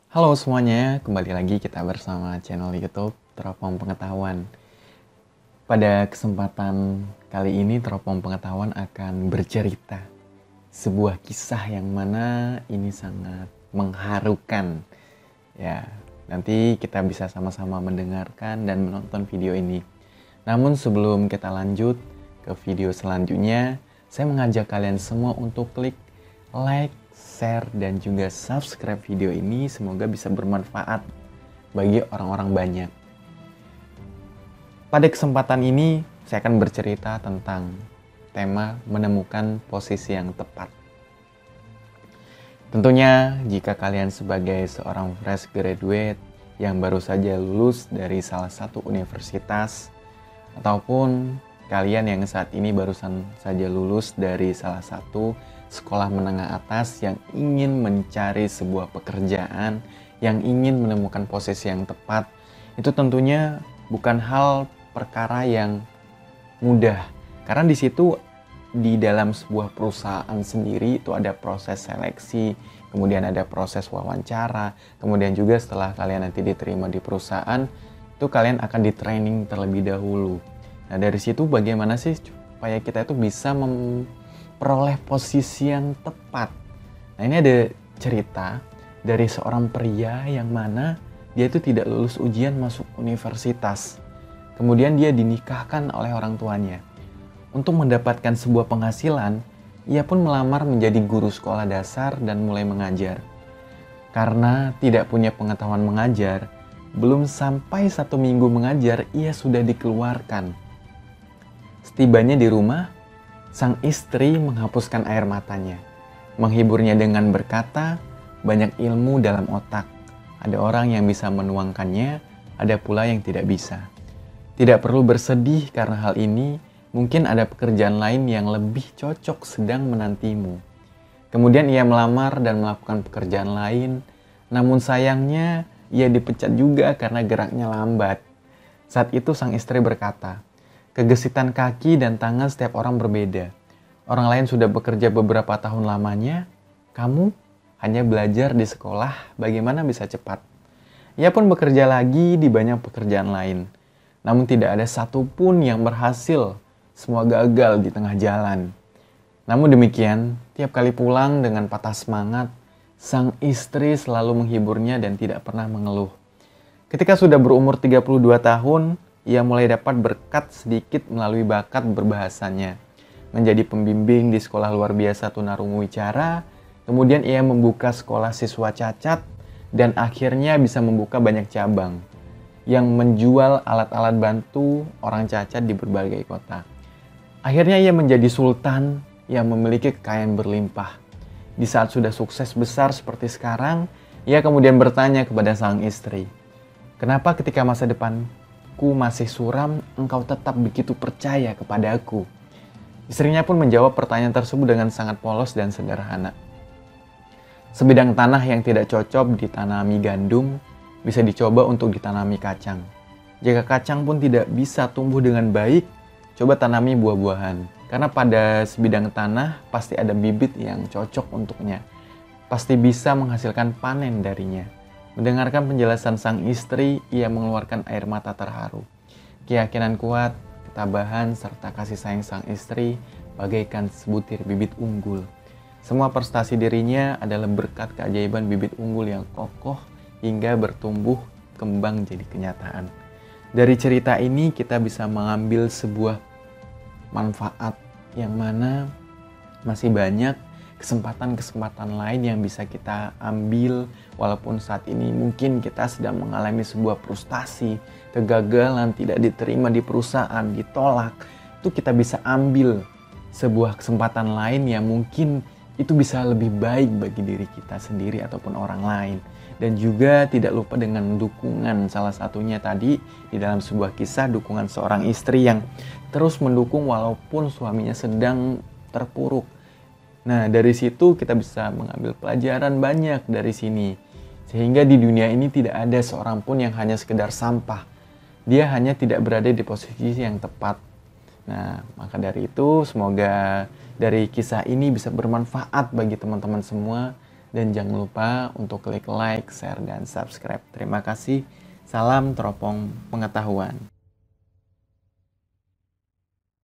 Halo semuanya, kembali lagi kita bersama channel YouTube Teropong Pengetahuan. Pada kesempatan kali ini Teropong Pengetahuan akan bercerita sebuah kisah yang mana ini sangat mengharukan. Ya, nanti kita bisa sama-sama mendengarkan dan menonton video ini. Namun sebelum kita lanjut ke video selanjutnya, saya mengajak kalian semua untuk klik like, share, dan juga subscribe video ini. Semoga bisa bermanfaat bagi orang-orang banyak. Pada kesempatan ini, saya akan bercerita tentang tema menemukan posisi yang tepat. Tentunya, jika kalian sebagai seorang fresh graduate yang baru saja lulus dari salah satu universitas, ataupun kalian yang saat ini barusan saja lulus dari salah satu sekolah menengah atas yang ingin mencari sebuah pekerjaan, yang ingin menemukan posisi yang tepat, itu tentunya bukan hal perkara yang mudah. Karena di situ, di dalam sebuah perusahaan sendiri itu ada proses seleksi, kemudian ada proses wawancara, kemudian juga setelah kalian nanti diterima di perusahaan, itu kalian akan di training terlebih dahulu. Nah dari situ bagaimana sih supaya kita itu bisa memperoleh posisi yang tepat. Nah ini ada cerita dari seorang pria yang mana dia itu tidak lulus ujian masuk universitas. Kemudian dia dinikahkan oleh orang tuanya. Untuk mendapatkan sebuah penghasilan, ia pun melamar menjadi guru sekolah dasar dan mulai mengajar. Karena tidak punya pengetahuan mengajar, belum sampai 1 minggu mengajar, ia sudah dikeluarkan. Setibanya di rumah, sang istri menghapuskan air matanya, menghiburnya dengan berkata, banyak ilmu dalam otak. Ada orang yang bisa menuangkannya, ada pula yang tidak bisa. Tidak perlu bersedih karena hal ini, mungkin ada pekerjaan lain yang lebih cocok sedang menantimu. Kemudian ia melamar dan melakukan pekerjaan lain, namun sayangnya ia dipecat juga karena geraknya lambat. Saat itu sang istri berkata, kegesitan kaki dan tangan setiap orang berbeda. Orang lain sudah bekerja beberapa tahun lamanya, kamu hanya belajar di sekolah bagaimana bisa cepat. Ia pun bekerja lagi di banyak pekerjaan lain. Namun tidak ada satupun yang berhasil, semua gagal di tengah jalan. Namun demikian, tiap kali pulang dengan patah semangat, sang istri selalu menghiburnya dan tidak pernah mengeluh. Ketika sudah berumur 32 tahun, ia mulai dapat berkat sedikit melalui bakat berbahasanya. Menjadi pembimbing di sekolah luar biasa tunarungu wicara, kemudian ia membuka sekolah siswa cacat, dan akhirnya bisa membuka banyak cabang yang menjual alat-alat bantu orang cacat di berbagai kota. Akhirnya ia menjadi sultan yang memiliki kekayaan berlimpah. Di saat sudah sukses besar seperti sekarang, ia kemudian bertanya kepada sang istri, kenapa ketika masa depanku masih suram, engkau tetap begitu percaya kepadaku? Istrinya pun menjawab pertanyaan tersebut dengan sangat polos dan sederhana. Sebidang tanah yang tidak cocok ditanami gandum, bisa dicoba untuk ditanami kacang. Jika kacang pun tidak bisa tumbuh dengan baik, coba tanami buah-buahan. Karena pada sebidang tanah pasti ada bibit yang cocok untuknya. Pasti bisa menghasilkan panen darinya. Mendengarkan penjelasan sang istri, ia mengeluarkan air mata terharu. Keyakinan kuat, ketabahan, serta kasih sayang sang istri bagaikan sebutir bibit unggul. Semua prestasi dirinya adalah berkat keajaiban bibit unggul yang kokoh hingga bertumbuh kembang jadi kenyataan. Dari cerita ini kita bisa mengambil sebuah manfaat yang mana masih banyak kesempatan-kesempatan lain yang bisa kita ambil walaupun saat ini mungkin kita sedang mengalami sebuah frustasi, kegagalan, tidak diterima di perusahaan, ditolak. Itu kita bisa ambil sebuah kesempatan lain yang mungkin itu bisa lebih baik bagi diri kita sendiri ataupun orang lain. Dan juga tidak lupa dengan dukungan, salah satunya tadi di dalam sebuah kisah dukungan seorang istri yang terus mendukung walaupun suaminya sedang terpuruk. Nah dari situ kita bisa mengambil pelajaran banyak dari sini. Sehingga di dunia ini tidak ada seorang pun yang hanya sekedar sampah. Dia hanya tidak berada di posisi yang tepat. Nah maka dari itu semoga dari kisah ini bisa bermanfaat bagi teman-teman semua. Dan jangan lupa untuk klik like, share, dan subscribe. Terima kasih. Salam teropong pengetahuan.